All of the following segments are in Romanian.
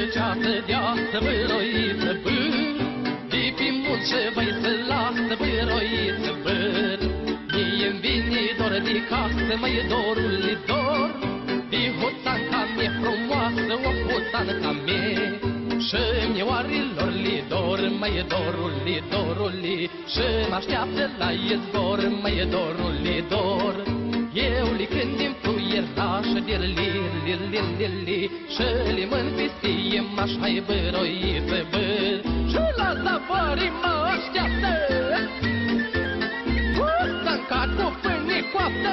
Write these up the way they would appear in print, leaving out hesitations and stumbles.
ceasă deasă băroiță băr, de pe mult și vai să lasă băroiță băr. Mie-mi vine dor de casă, mai dorule dor, de hoțanca mie frumoasă, o hoțanca mie. Și-mi oarilor li dor, mai dorule, dorule, și-mi așteaptă la izvor, mai dorule, dor. Eu li când-mi fluieraș, dir-li, și-li mân pistie, m-aș hai băroiță băr, și la zavorii mă așteaptă hoțanca cu pâine coaptă.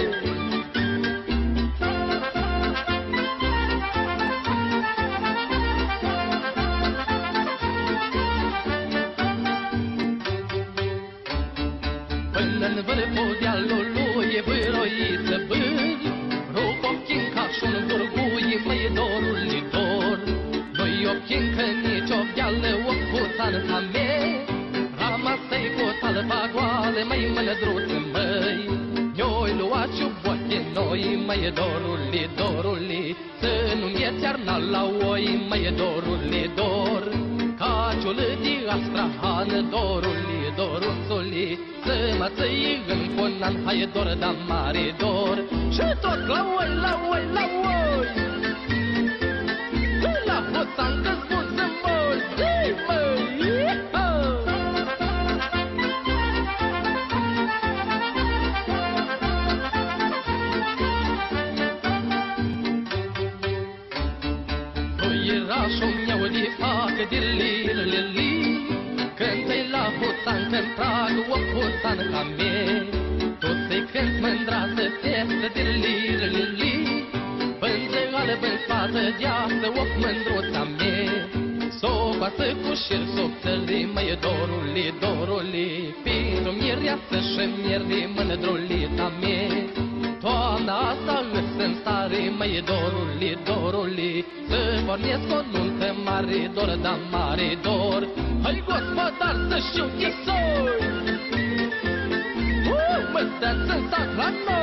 Până-n vârful dealului băroiță băr, rup obchin ca și-un burgui, măi dorule dor. Nu-i obchin că nici o deală o hoțanca mea, ramasă-i cu talpa goală, măi mândruță măi. Eu-i luat ciubote noi, măi dorule, dorule, să nu-mi ieți iarna la oi, măi dorule, dor. Caciul de Astrahan, dorule, doruțule, să mă țăi în conan, hai dor, da mare dor. Și tot la oi, la oi, la oi, la hoțancă-ți bun să mori, zi măi, Uirașul meu de facă dir-li, când-i la hoțancă-n trag o hoțanca mea. Tu să-i cânti mândra să testă dir-li, pânză albă-n față deasă o mândruța mea. S-o coasă cu șir subțăli, măi dorule, dorule, pentru mireasă și mieri mândrulița mea. Toamna asta îți în stare, măi dorule, dorule, să pornesc o nuntă mare, dor, da mare dor. Hai gospodar să știu ce soi, mă dați în sac la noi.